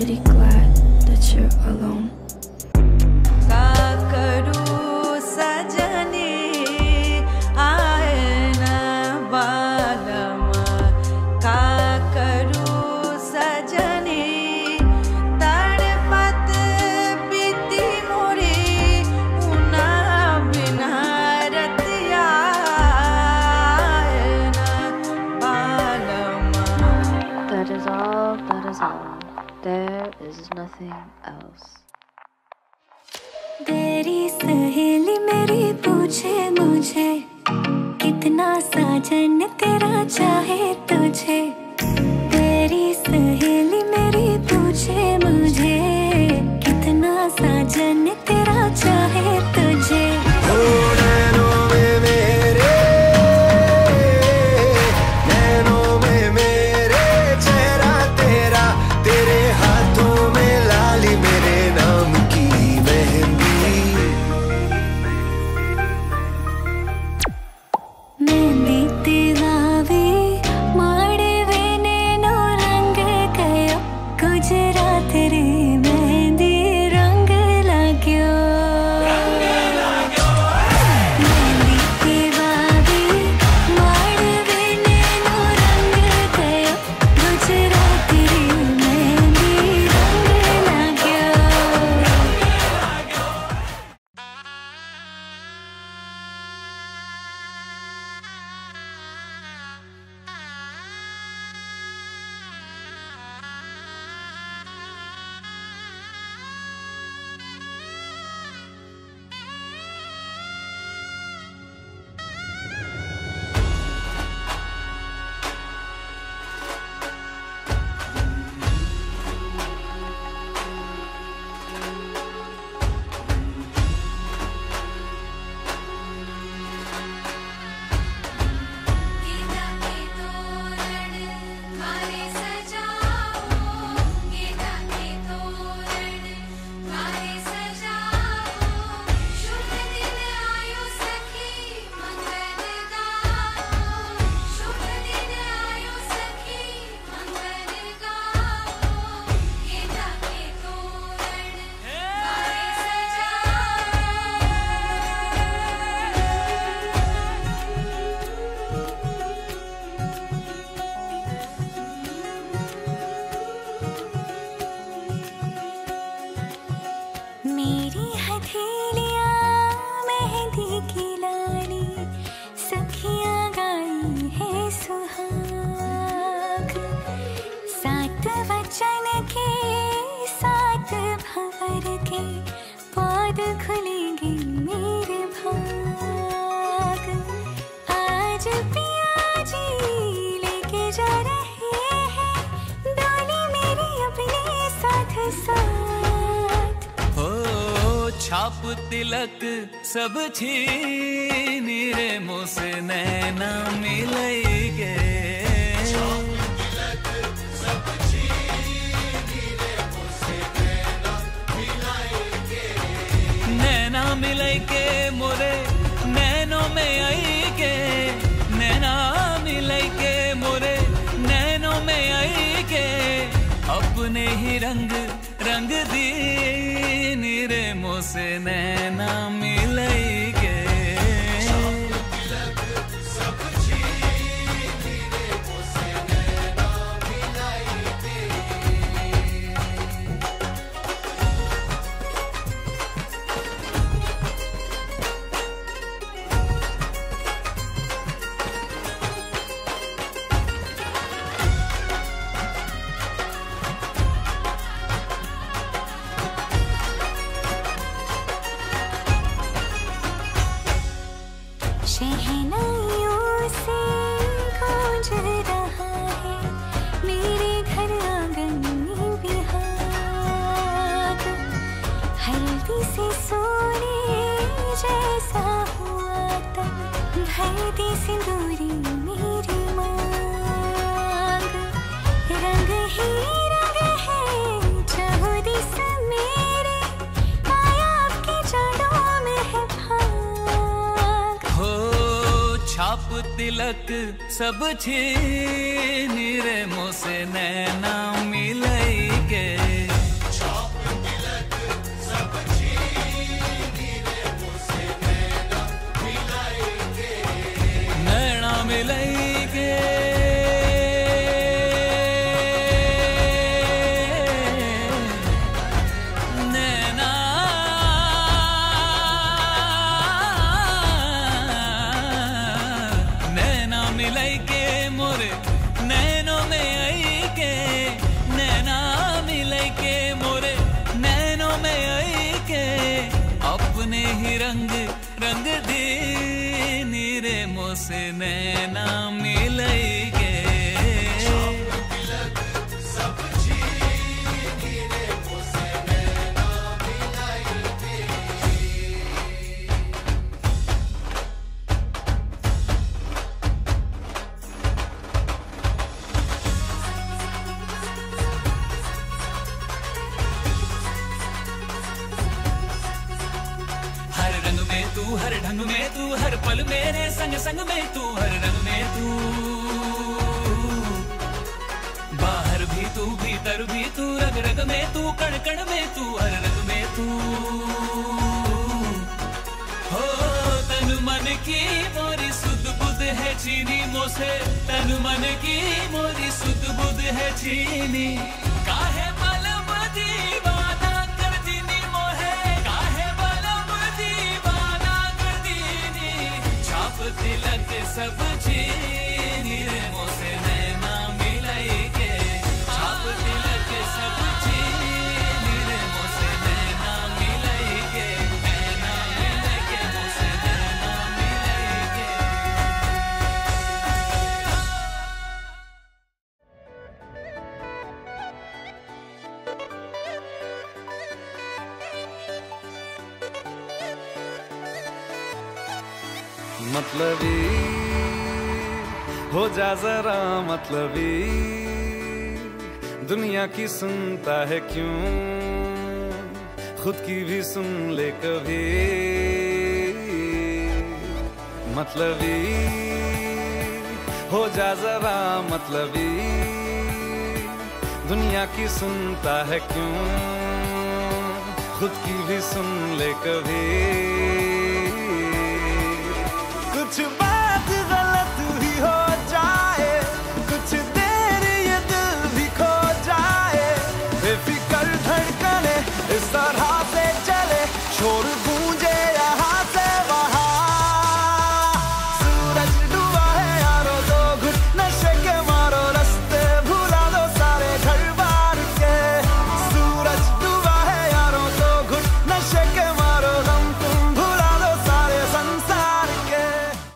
pretty glad that you're alone. That is all, that is all. There is nothing else. तेरी सहेली मेरी पूछे मुझे कितना साजन तेरा चाहे तुझे। तेरी सहेली मेरी पूछे मुझे कितना साजन तेरा चाहे तुझे। मेरी हथेलियाँ मेहंदी की लाली सखियाँ गाई है सुहाग। सात वचन के सात भंवर के पौध खुलेंगे मेरे भाग। आज पिया जी लेके जा रहे हैं डोली मेरी अपने साथ साथ। छाप तिलक सब छीन रे मुँह से नैना मिलेंगे। नैना मिलेंगे मोरे नैनों में आएंगे। नैना मिलेंगे मोरे नैनों में आएंगे। अपने ही रंग रंग दी रे मुँह से नैना मिलेंगे। शहनाइयों से गूंज रहा है मेरे घर आंगन में बिहाग। हल्दी से सोने जैसा हुआ तब भरती सिंदूरी मेरी मांग। रंग ही रंग है चहुदी सा मेरे आया आपके चरणों में है भाग। छाप तिलक सब छीन रे मुँह से नैना मिलेंगे। अपने ही रंग रंग दी नीरे मोसे नैना मिलैगे हर ढंग में तू हर पल मेरे संग संग में तू हर रंग में तू बाहर भी तू भीतर भी तू रग रग में तू कण कण में तू हर रंग में तू हो तन मन की मोरी सुध बुध है चीनी मोसे तन मन की मोरी सुध बुध है चीनी काहे मलम दीवाना कर दीनी मोहे काहे मलम दीवाना तिलक सब चीनी रे मोसे नैना मिलैगे छाप तिलक सब चीनी रे मोसे नैना मिलैगे मोसे नैना मिलैगे मतलबी हो जा जरा मतलबी दुनिया की सुनता है क्यों खुद की भी सुन ले कभी मतलबी हो जा जरा मतलबी दुनिया की सुनता है क्यों खुद की भी सुन ले कभी कुछ